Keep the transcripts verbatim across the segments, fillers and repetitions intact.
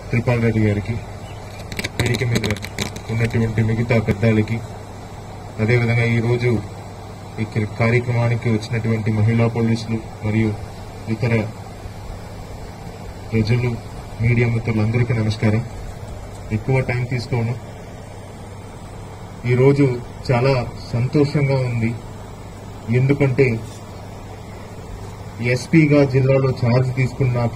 త్రిపాల్ రెడ్డి గారికి, వేదిక మీద ఉన్నటువంటి మిగతా పెద్దలకి, అదేవిధంగా ఈరోజు ఈ కార్యక్రమానికి వచ్చినటువంటి మహిళా పోలీసులు మరియు ఇతర ప్రజలు, మీడియా మిత్రులందరికీ నమస్కారం. ఎక్కువ టైం తీసుకోను. ఈరోజు చాలా సంతోషంగా ఉంది. ఎందుకంటే ఎస్పీగా జిల్లాలో ఛార్జ్ తీసుకున్నాక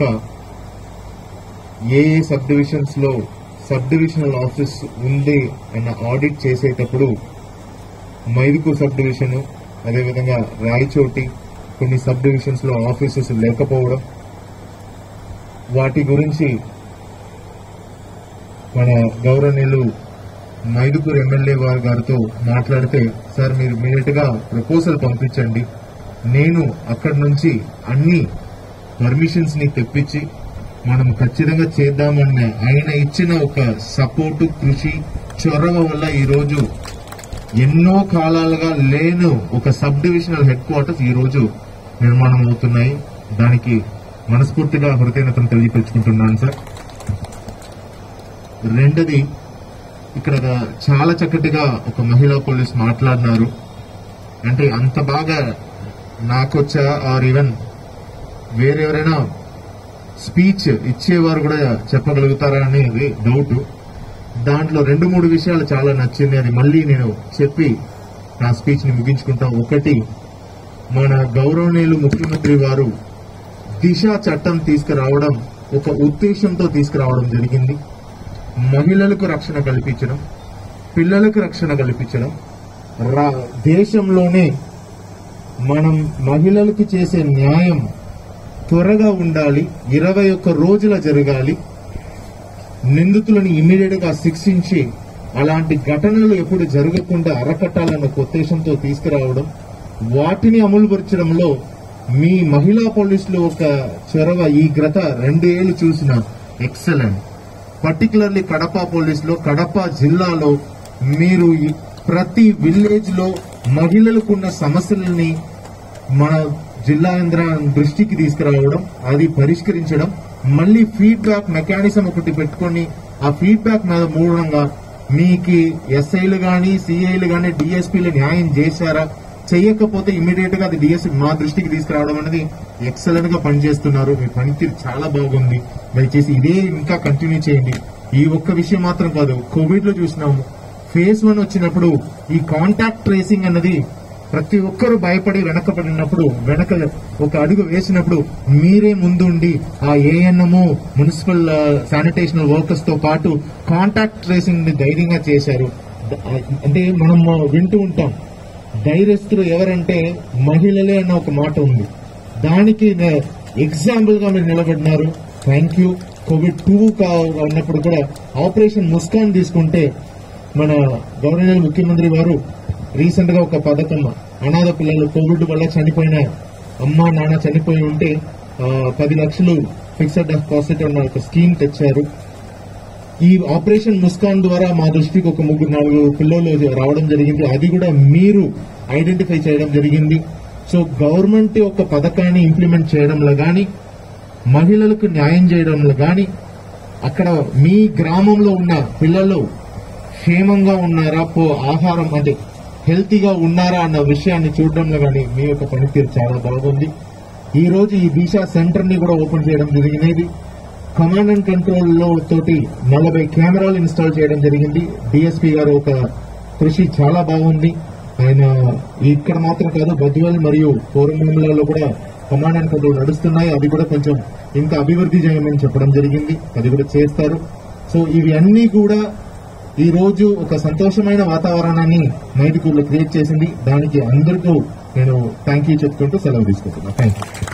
ఏ ఏ సబ్ డివిజన్స్ లో సబ్ డివిజనల్ ఆఫీస్ ఉంది అన్న ఆడిట్ చేసేటప్పుడు మైదుకూరు సబ్ డివిజన్, అదేవిధంగా రాయచోటి కొన్ని సబ్ డివిజన్స్ లో ఆఫీసెస్ లేకపోవడం, వాటి గురించి మన గౌరవనీయులు మైదుకూరు ఎమ్మెల్యే వారి గారితో మాట్లాడితే, సార్ మీరు ఇమీడియట్ గా ప్రపోజల్ పంపించండి, నేను అక్కడి నుంచి అన్ని పర్మిషన్స్ ని తెప్పించి మనం ఖచ్చితంగా చేద్దామన్న ఆయన ఇచ్చిన ఒక సపోర్టు, కృషి, చొరవ వల్ల ఈరోజు ఎన్నో కాలాలుగా లేను ఒక సబ్ డివిజనల్ హెడ్ క్వార్టర్స్ ఈ రోజు నిర్మాణం అవుతున్నాయి. దానికి మనస్ఫూర్తిగా హృదయనతం తెలియపరుచుకుంటున్నాను సార్. రెండోది, ఇక్కడ చాలా చక్కటిగా ఒక మహిళా పోలీస్ మాట్లాడినారు. అంటే అంత బాగా నాకొచ్చా ఆర్ ఈవెన్ వేరెవరైనా స్పీచ్ ఇచ్చేవారు కూడా చెప్పగలుగుతారా అనేది డౌట్. దాంట్లో రెండు మూడు విషయాలు చాలా నచ్చింది. అది మళ్ళీ నేను చెప్పి నా స్పీచ్ ని ముగించుకుంటాం. ఒకటి, మన గౌరవనీయులు ముఖ్యమంత్రి వారు దిశ చట్టం తీసుకురావడం ఒక ఉద్దేశంతో తీసుకురావడం జరిగింది. మహిళలకు రక్షణ కల్పించడం, పిల్లలకు రక్షణ కల్పించడం, దేశంలోనే మనం మహిళలకు చేసే న్యాయం త్వరగా ఉండాలి, ఇరవై ఒక్క రోజుల జరగాలి, నిందితులను ఇమీడియట్ గా శిక్షించి అలాంటి ఘటనలు ఎప్పుడు జరగకుండా అరకట్టాలన్న ఉద్దేశంతో తీసుకురావడం, వాటిని అమలుపరచడంలో మీ మహిళా పోలీసులు ఒక చొరవ ఈ గత రెండేళ్లు చూసిన ఎక్సలెంట్. పర్టికులర్లీ కడప పోలీసులో, కడప జిల్లాలో మీరు ప్రతి విలేజ్ లో మహిళలకున్న సమస్యలని మన జిల్లా యంత్రాంగం దృష్టికి తీసుకురావడం, అది పరిష్కరించడం, మళ్ళీ ఫీడ్బ్యాక్ మెకానిజం ఒకటి పెట్టుకుని ఆ ఫీడ్బ్యాక్ మీద మూలంగా మీకు ఎస్ఐలు గాని, సిఐలు గాని, డిఎస్పీలు న్యాయం చేశారా, చేయకపోతే ఇమీడియట్ గా అది డిఎస్పీ మా దృష్టికి తీసుకురావడం అనేది ఎక్సలెంట్ గా పనిచేస్తున్నారు. మీ పనితీరు చాలా బాగుంది. దయచేసి ఇదే ఇంకా కంటిన్యూ చేయండి. ఈ ఒక్క విషయం మాత్రం కాదు, కోవిడ్ లో చూసినాము, ఫేజ్ వన్ వచ్చినప్పుడు ఈ కాంటాక్ట్ ట్రేసింగ్ అన్నది ప్రతి ఒక్కరూ భయపడి వెనకబడినప్పుడు, వెనక ఒక అడుగు వేసినప్పుడు మీరే ముందుండి ఆ ఏఎన్ఎం, మున్సిపల్ శానిటేషన్ వర్కర్స్ తో పాటు కాంటాక్ట్ ట్రేసింగ్ ని ధైర్యంగా చేశారు. అంటే మనం వింటూ ఉంటాం, ధైర్యస్తులు ఎవరంటే మహిళలే అన్న ఒక మాట ఉంది. దానికి ఎగ్జాంపుల్ గా మీరు నిలబడినారు. Thank you. కోవిడ్ టూ ఉన్నప్పుడు కూడా ఆపరేషన్ ముస్కాన్ తీసుకుంటే మన గవర్నర్ ముఖ్యమంత్రి వారు రీసెంట్ గా ఒక పథకం, అనాథ పిల్లలు కోవిడ్ వల్ల చనిపోయిన అమ్మ నాన్న చనిపోయి ఉంటే పది లక్షలు ఫిక్స్డ్ డిపాజిట్ అన్న ఒక స్కీమ్ తెచ్చారు. ఈ ఆపరేషన్ ముస్కాన్ ద్వారా మా దృష్టికి ఒక ముగ్గురు నాలుగు పిల్లలు రావడం జరిగింది. అది కూడా మీరు ఐడెంటిఫై చేయడం జరిగింది. సో గవర్నమెంట్ ఒక పథకాన్ని ఇంప్లిమెంట్ చేయడంలో గాని, మహిళలకు న్యాయం చేయడంలో గాని, అక్కడ మీ గ్రామంలో ఉన్న పిల్లలు క్షేమంగా ఉన్నారా, పో ఆహారం అంటే హెల్తీగా ఉన్నారా అన్న విషయాన్ని చూడడంలో గానీ మీ యొక్క పనితీరు చాలా బాగుంది. ఈ రోజు ఈ దిశ సెంటర్ ని కూడా ఓపెన్ చేయడం జరిగినది. కమాండ్ అండ్ కంట్రోల్ లో తోటి నలభై కెమెరాలు ఇన్స్టాల్ చేయడం జరిగింది. డిఎస్పీ గారు ఒక కృషి చాలా బాగుంది. ఆయన ఇక్కడ మాత్రం కాదు, బద్వేల్ మరియు కోరమండలాల్లో కూడా కమాండ్ అండ్ కంట్రోల్ నడుస్తున్నాయి. అది కూడా కొంచెం ఇంకా అభివృద్ధి చేయమని చెప్పడం జరిగింది. అది కూడా చేస్తారు. సో ఇవి అన్ని కూడా ఈ రోజు ఒక సంతోషమైన వాతావరణాన్ని మైదుకూరులో క్రియేట్ చేసింది. దానికి అందరికీ నేను థ్యాంక్ యూ చెప్పుకుంటూ సెలవు తీసుకుంటున్నాను. Thank you.